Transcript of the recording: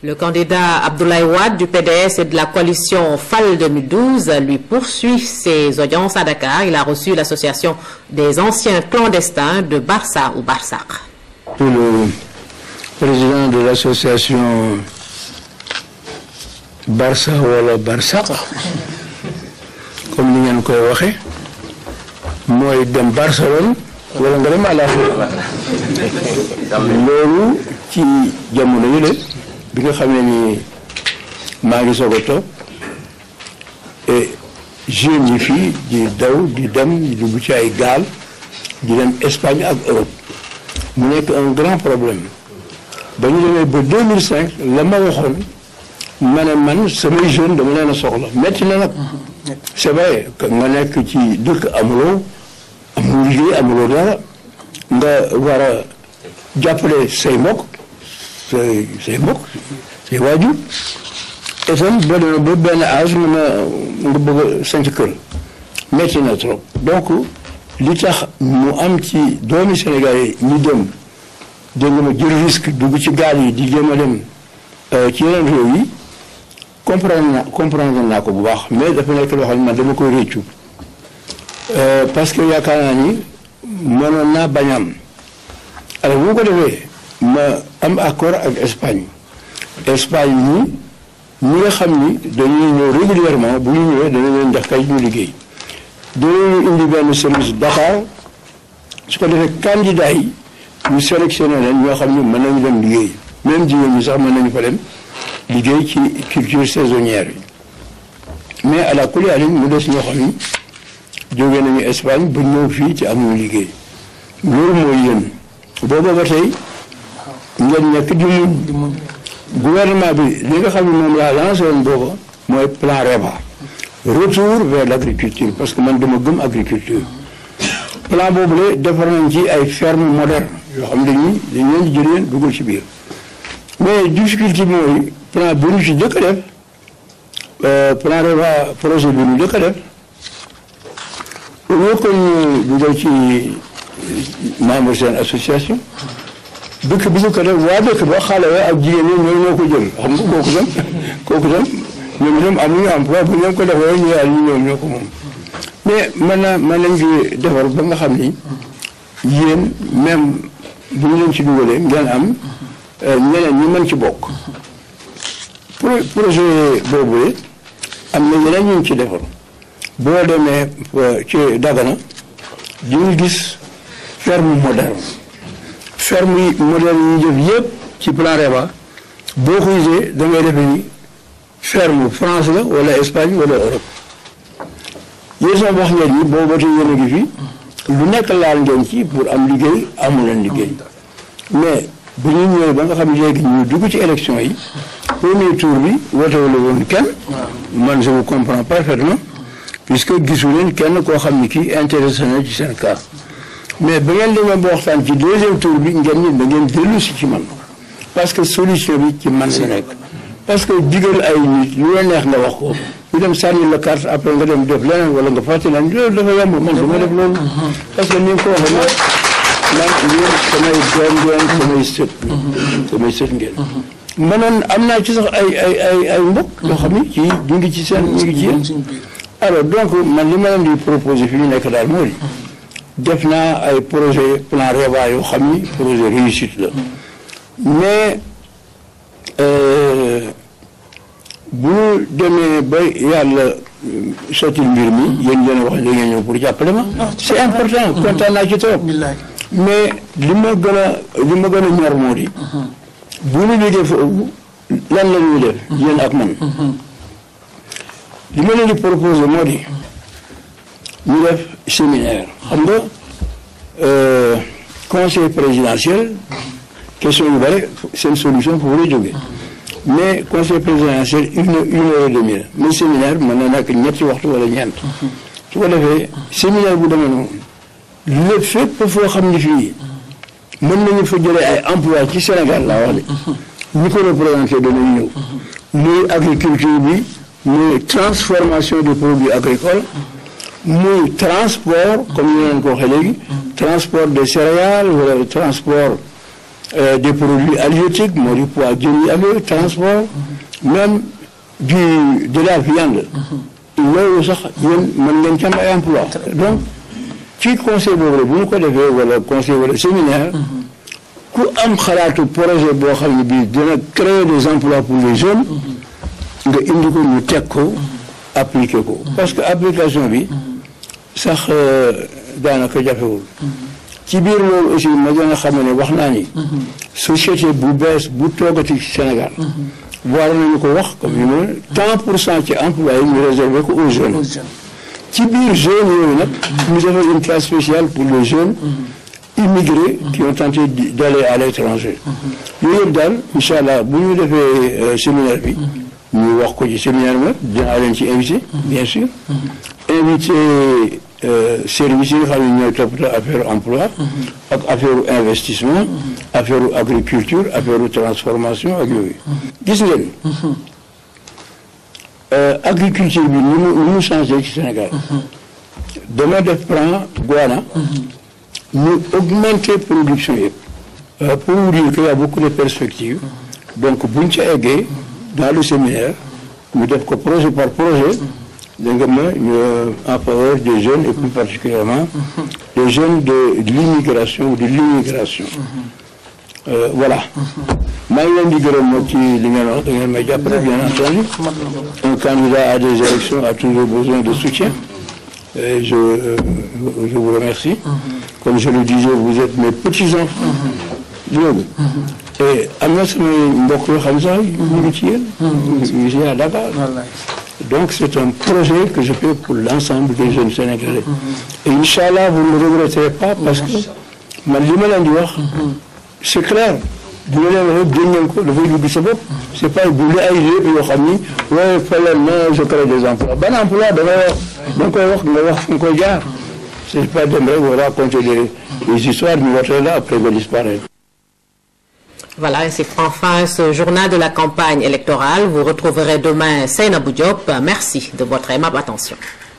Le candidat Abdoulaye Wade du PDS et de la coalition FAL 2012 lui poursuit ses audiences à Dakar. Il a reçu l'association des anciens clandestins de Barça ou Barsaq. Le président de l'association Barça wala Barsaq, comme ni ngeen koy waxe, mooy dem Barcelone wala nga dem àllaaxira. Loolu ci jamono yële bi nga xam ne ni maa ngi soog a toog et jeunes yi fii di daw di dem di dugg ci ay gaal di dem Espagne ak Europe mu nekk un grand problème ba ñu demee ba 2005 la ma waxoon ma ne man samay jeune dama leen a soxla métti na nag c'est vrai que nga nekk ci dëkk amuloo liggéey amuloo dara nga war a jàppale say mbokk say waajur itam boo demee ba benn âge nga bëgg a sanc kër métti na trop donc li tax mu am ci doomi Sénégal yi ñu dem dégg nga ma jël risque dugg ci gaal yi di jéem a dem ci yeneen réew yi comprendre naa ko bu baax mais dafa nekk loo xam ne man dama koy réccu parce que yaakaar naa ni mënoon naa bañ am alors bu ko defee ma am accord ak Espagne ñi nga xam ni dañuy ñëw régulièrement bu ñu ñëwee dañu leen def kay ñu liggéey dañu indi benn service Dakar su ko defee candidat yi ñu sélectionné leen ñoo xam ni mën nañu dem liggéey même jigéen ñi sax mën nañu fa dem liggéey ci culture saisonnière yi mais à la kuliyaalin mu des ñoo xam ni jógee nañu Espagne ba ñëw fii ci amuñu liggéey loolu mooy yéen booba ba tey ngeen nekk di muñ gouvernement bi li nga xam ne moom laa lancé woon booba mooy plan REVA retour vers l' agriculture parce que man dama gëm agriculture plan boobu la defar nañ ci ay ferme moderne yoo xam ne dañ leen di jël leen dugal ci biir mais difficulté bi mooy plan bi ñu ci jëkk a def plan REVA projet bi ñu jëkk a def au lieu que ñu dugal ci membre seen association dëkk bi ñu ko def waa dëkk ba xale ak jigéen ñi ñoo ko jël xam nga kooku tam ñoom itam amuñu emploi bu ñu ko defee ñu yàlla ñu ñoom ñoo ko moom mais mën nañ fi defar ba nga xam ni yéen même bu ñu leen ci dugalee ngeen am ñeneen ñi mën ci bokk projet boobu am na yeneen ñu ci defar boo demee ci Dagana di nga gis ferme moderne yi ñu def yëpp ci plan REVA boo ko gisee da ngay defe ni ferme France la wala Espagne wala Europe yéen sax wax ngeen ni boobu ba tey yéen a ngi fi lu nekk laal ngeen ci pour am liggéey amu leen liggéey mais bu ñu ñëwee ba nga xam ne léegi ñu dugg ci élection yi premier tour bi wote wala woon kenn man je vous comprends parfaitement puisque gisu leen kenn koo xam ne kii intéressé na ci seen cas mais ba ngeen demee ba waxtaan ci deuxième tour bi ngeen ñi da ngeen dellu si ci man parce que solution bi ci man la nekk parce que digal ay nit lu la neex nga wax ko ñu dem sànni la carte après nga dem def leneen wala nga fàtte leen loolu dafa yomb man dama def loolu parce que ni nga ko waxee man yéen samay sët ngeen mënoon am naa ci sax ay mbokk yoo xam ni ci ñu ngi ci seen ñu ngi ci yéen alors donc man li ma leen di proposé fi ñu nekk daal moo di def naa ay projet plan REVA yoo xam ni projet réussite la mais bu demee ba yàlla sottil mbir mi yéen yéen a wax léegi ñëw pour jàppale ma c'est important kontaan naa ci trop mais li ma gën a ñor moo di bu ñu liggéey foofu lan la ñuy def yéen ak man li ma leen di proposé moo di ñu def séminaire xam nga conseil présidentiel question yu bëri seen solution foofu la jógee mais conseil présidentiel une heure et demie la mais séminaire mën na nekk ñetti waxtu wala ñeent su ko defee séminaire bu demee noonu lépp fépp foo xam ni fii mën nañu fa jëlee ay emploi ci Sénégal laa wax de ñi ko représenté danañu ñëw muy agriculture bi muy transformation des produits agricoles muy transport comme ñu leen ko waxee léegi transport des céréales wala transport des produits halieutiques, transport, même de la viande. Emploi. Donc, qui conseille le conseil le séminaire, créer des emplois pour les jeunes, appliquer. Parce que l'application, ça, ci biir loolu aussi ma gën a xam ne wax naa ni société bu bees bu toogati Sénégal war nañu ko wax comme ñu ne tant pour cent ci emploi yi ñu réservé ko aux jeunes ci biir jeunes yooyu nag nous avons une classe spéciale pour les jeunes immigrés qui ont tenté d'aller à l'étranger yooyu yëpp daal incha allah bu ñu defee séminaire bi ñu wax ko ci séminaire bi dinaa leen ci invité bien sûr invité services yi nga xam ne ñooy toppatoo affaire emploi ak affaire investissement affaire agriculture affaire transformation ak yooyu gis ngeen agriculture bi ni mu changé ci Sénégal dama def plan Guana ñu augmenter production yëpp pour vous dire qu'il y a beaucoup de perspectives donc buñ ca eggee dans le séminaire ñu def ko projet par projet en faveur des jeunes et plus particulièrement des jeunes de l'immigration ou de l'immigration. Voilà. Bien entendu, un candidat à des élections a toujours besoin de soutien. Et je vous remercie. Comme je le disais, vous êtes mes petits-enfants. Et donc c'est un projet que je fais pour l'ensemble des jeunes Sénégalais. Et Inch'Allah, vous ne le regretterez pas parce que c'est clair. C'est pas je crée des emplois. Bon emploi, donc c'est pas de me raconter des histoires, mais là, après vous disparaître. Voilà, c'est enfin ce journal de la campagne électorale. Vous retrouverez demain Seynabou Diop. Merci de votre aimable attention.